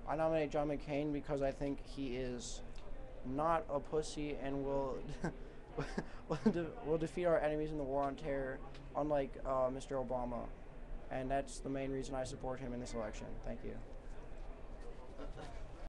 I nominate John McCain because I think he is not a pussy and will will defeat our enemies in the war on terror, unlike Mr. Obama, and that's the main reason I support him in this election. Thank you.